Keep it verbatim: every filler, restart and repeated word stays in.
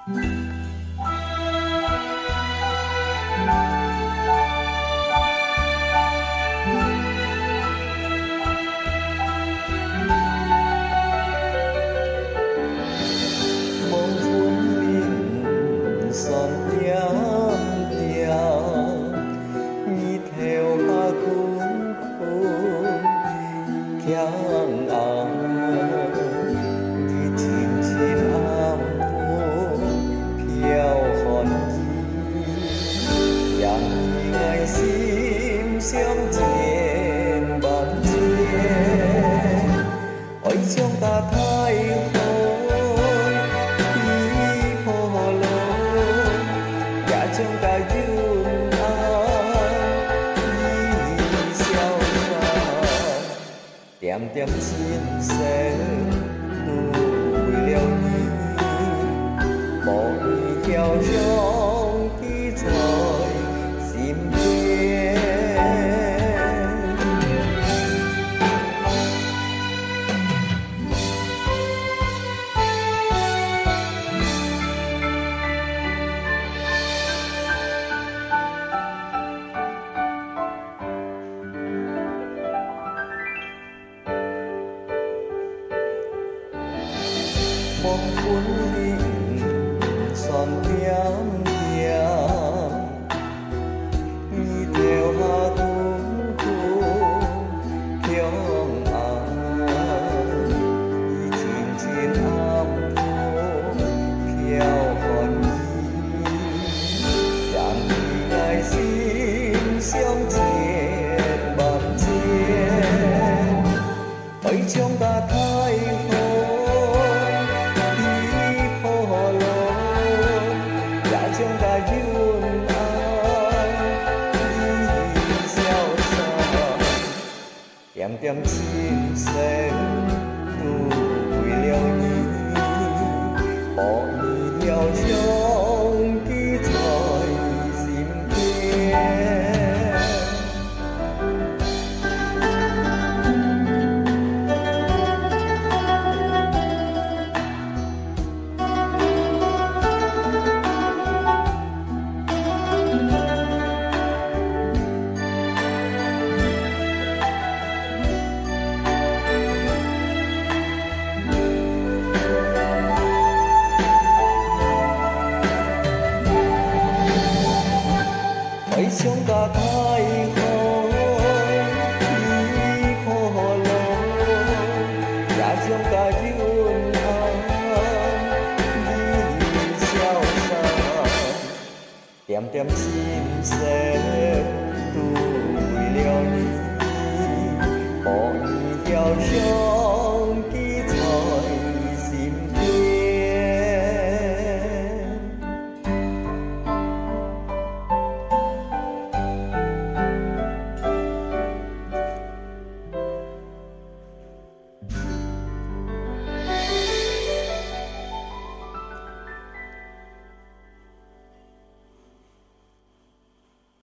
Yang ang đi tìm trên am phố phiêu hòn yang ngày sim xiêm trên bàn trên ôi trong ta thay hối đi hồ lô ya trong ta dương Tiệm tiệm chiến sẽ nuôi leo đi bỏ đi theo trong tí thời dìm đêm mong cuốn linh son tiếng tiếng đi theo hát cuốn cuốn theo ang đi tìm trên am phố theo hòn chẳng đi ngày xin xiêm trên bàn trên ấy trong ta thay trong ta dương ai đi xeo xa em tiêm chim sen nuôi leo nhí bỏ đi theo trong ký thời dìm kia chúng ta thay hối đi hồ lô ya chúng ta dương an đi xeo xa tiệm tiệm chim sen